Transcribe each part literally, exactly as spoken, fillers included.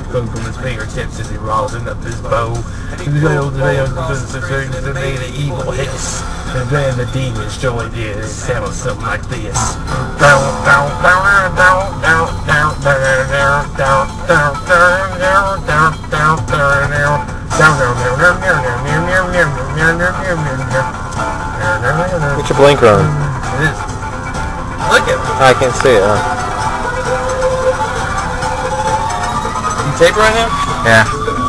food from his fingertips as he rosin up his bow. He wailed around the things that made an evil hiss. And then the demons joined in and sounded something like this. Down, down, down, down, down, down, down, down, down, down, down, down, down, down, down, down. Get your blinker on. It is. Look at it. I can't see it, huh? You tape right now? Yeah.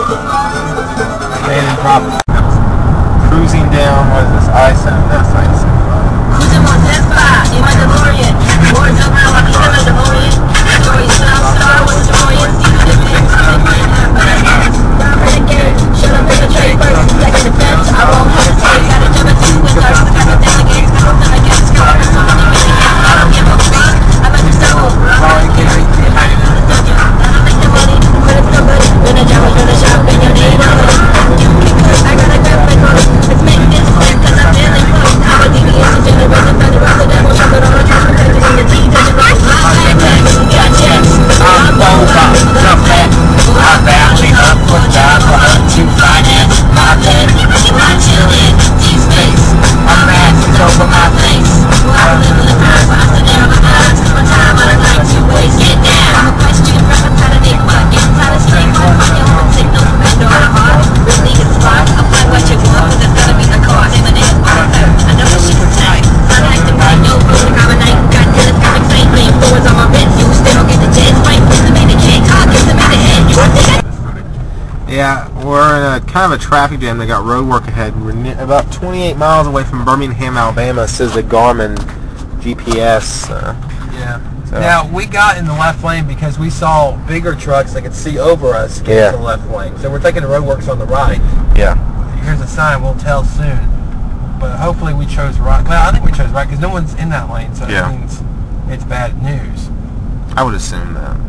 Made in proper. Cruising down, what is this? I seven? That's I seven. Cruising on ten five in my DeLorean. Boards up my lucky in my DeLorean. Story South Star with the DeLorean. See the difference. I might have, but I can't. Down for the game. Should have been a trade first. Second defense. I won't hesitate. Gotta jump at two with thirst. I got delegates. I don't think I get scored. So many millions. I don't give a fuck. I bet you double. Sorry, Gary. I don't think the money, but it's the money. When the job is gonna shop in your neighborhood. You can cook. I gotta grab my clothes. Let's make this clear, cause I'm feeling close. I'm a deviation generation, but the rest of them will shut it on my trust. Protecting in the T, touching road. My backpack, got checks. I'm over, the fat. I vouching up for jobs for her to finance my bed. My chillin', deep space. I'm maxing over my face. I live in the past, I still never my eyes. My time I don't like to waste. Get down. I'm a question, rapping tired of dick butt. Getting tired of straight butt. Fucking home signals, Pandora heart. Really is smart. Apply what you want, cause it's gotta be the car. Name it is Arthur. I know this shit's tight. I like to ride no food. I'm a night. Got telescopic sight. Flame forwards on my wrist. You still don't get the jets. Fight with the man that can't talk. Get them in the head. You want that? Yeah, we're in a kind of a traffic jam. They got road work ahead. We're near, about twenty-eight miles away from Birmingham, Alabama, says the Garmin G P S. Uh, Yeah. So. Now, we got in the left lane because we saw bigger trucks that could see over us get Yeah. in the left lane. So we're taking the roadworks on the right. Yeah. Here's a sign. We'll tell soon. But hopefully we chose right. Well, I think we chose right because no one's in that lane, so Yeah. it means it's bad news. I would assume that.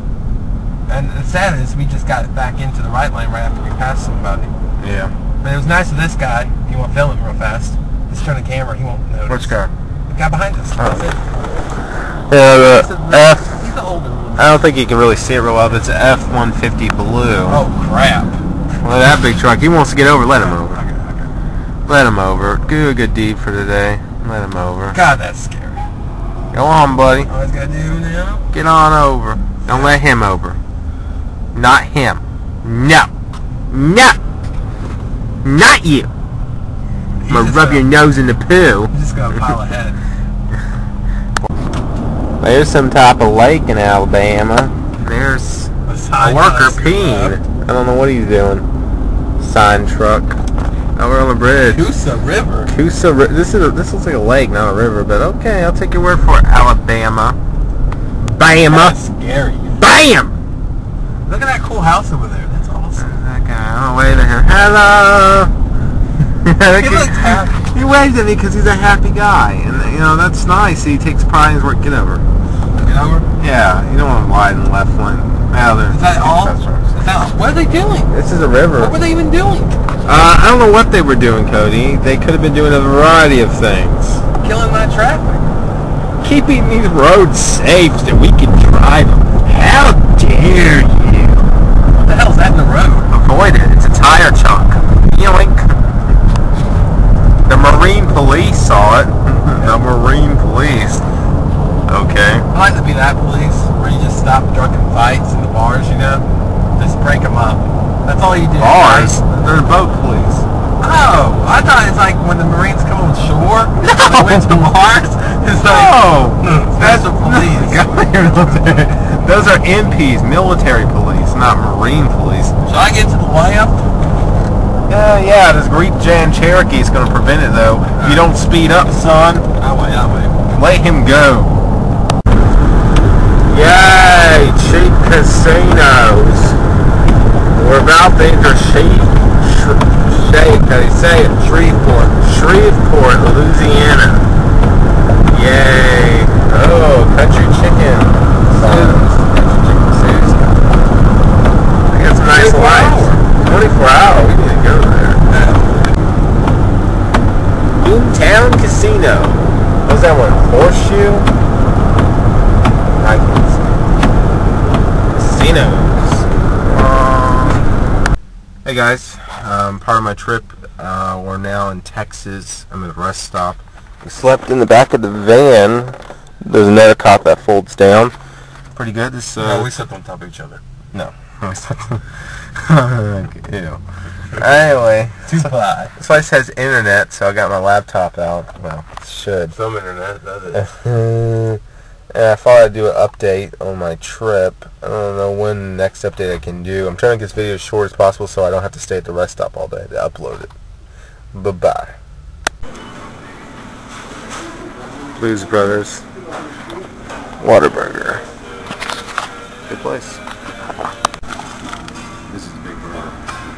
And the sad is we just got back into the right lane right after we passed somebody. Yeah. But it was nice of this guy. You want to film him real fast? Just turn the camera. He won't notice. Which guy? The guy behind us. Oh. That's it. Yeah, the F. He's the older one. I don't think you can really see it real well, but it's an F one fifty blue. Oh, crap. Well, that big truck, he wants to get over. Let him over. Okay, okay. Let him over. Do a good deed for today. Let him over. God, that's scary. Go on, buddy. All he's got to do now? Get on over. Don't let him over. Not him. No. No. Not you. I'm gonna rub your nose in the poo. He's just got a pile ahead. There's some type of lake in Alabama. There's a worker peeing. I don't know what he's doing. Sign truck. Over on the bridge. Coosa River. Coosa River. This is a, this looks like a lake, not a river, but okay, I'll take your word for it. Alabama. Bama. That's scary. Bam! Look at that cool house over there. That's awesome. That guy. Oh, wait a minute. Hello. He looks happy. He waves at me because he's a happy guy, and you know that's nice. He takes pride in his work. Get over. Get over? Yeah, you don't want to wide in the left lane. Now they're. Is that all? That's right. Is that, what are they doing? This is a river. What were they even doing? Uh, I don't know what they were doing, Cody. They could have been doing a variety of things. Killing that traffic. Keeping these roads safe so we can drive them. How dare you? What the hell's that in the road? Avoid it. It's a tire chunk. Yoink. The Marine Police saw it. The Marine Police. Okay. I like to be that police where you just stop drunken fights in the bars, you know? Just break them up. That's all you do. Bars? They're boat police. Oh, I thought it's like when the Marines come on shore, no. Went to Mars. It's like, no, that's the police. Those are M Ps, military police, not Marine police. Should I get to the layup? Uh, yeah, this Greek Jan Cherokee is going to prevent it, though. If you don't speed up, son, I'll wait, I'll wait. let him go. Yay, cheap casinos. We're about to enter Sheep, Shake, how do you say it? Shreveport, Shreveport, Louisiana. Yay. Oh, country chicken. Sue's. Country chicken Sue's. They got some nice lights. twenty-four hour, we need to go there. Boomtown Casino. What was that one? Horseshoe? I can't see. Casinos. Hey guys, um, part of my trip, uh, we're now in Texas. I'm at a rest stop. We slept in the back of the van. There's another cot that folds down. Pretty good. This, uh, No, we slept on top of each other. No. We slept Ew. Anyway, Two ply. this place has internet, so I got my laptop out. Well, it should. Some internet, does it? Yeah, I thought I'd do an update on my trip. I don't know when the next update I can do. I'm trying to get this video as short as possible so I don't have to stay at the rest stop all day to upload it. Bye-bye. Blues Brothers Whataburger. Good place. This is a big burger.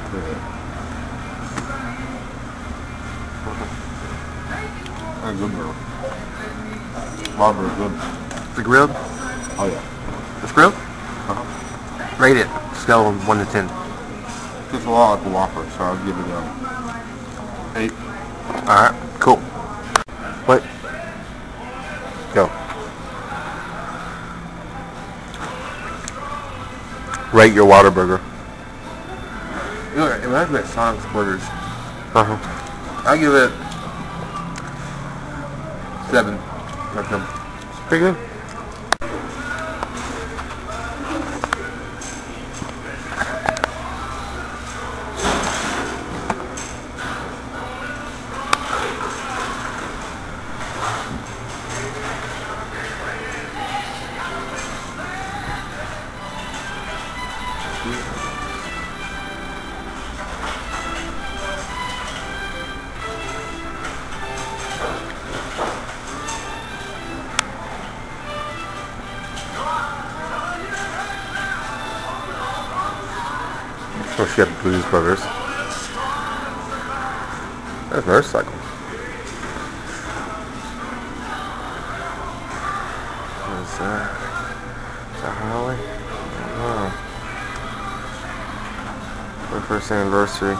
That's a good burger. Whataburger good. The grilled? Oh yeah. It's grilled? Uh-huh. Rate it. Scale of one to ten. It's a lot like a Whopper, so I'll give it a eight. Alright, cool. Wait. Go. Rate your Whataburger. It reminds me of Sonic's Burgers. Uh-huh. I'll give it seven. Okay. It's pretty good. Oh, she had Blues Brothers. That's a motorcycle. What is that? Is that Harley? I don't know. My first anniversary.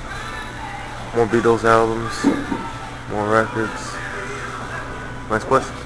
More Beatles albums. More records. Nice place.